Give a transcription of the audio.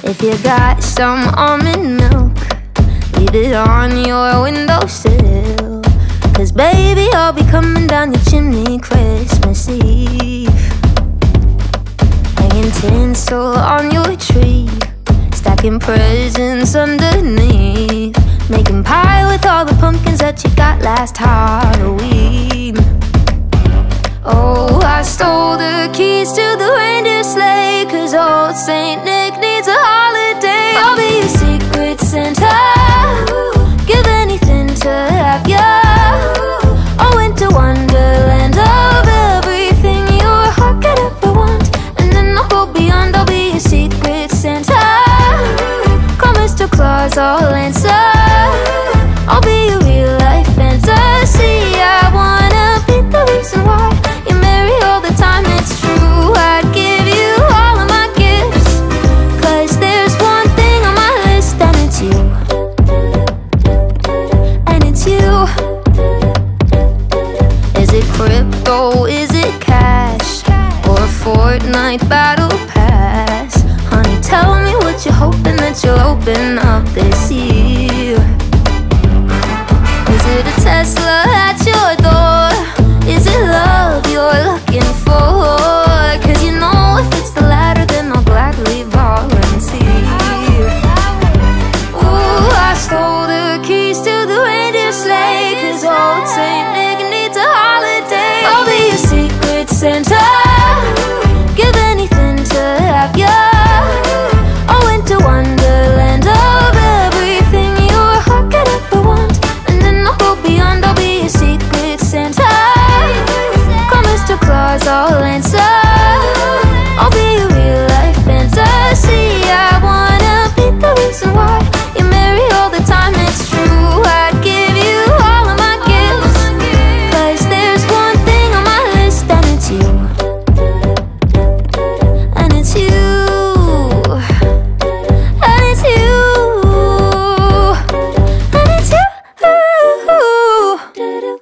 If you got some almond milk, leave it on your windowsill. 'Cause baby, I'll be coming down your chimney Christmas Eve. Hanging tinsel on your tree, stacking presents underneath, making pie with all the pumpkins that you got last Halloween. Oh, I stole the keys to the reindeer sleigh, 'cause old Saint Nick needs a holiday. I'll be your secret Santa, give anything to have ya. A winter wonderland of everything your heart could ever want. And then I'll go beyond, I'll be your secret Santa. Call Mr. Claus, I'll answer. I'll be your real life fantasy. I wanna be the reason why you merry all the time. It's true, I'd give you all of my gifts, 'cause there's one thing on my list, and it's you. And it's you. Is it crypto, is it cash, or a fortnite battlepass? Honey, tell me what you're hoping that you'll open up this year. Is it a Tesla?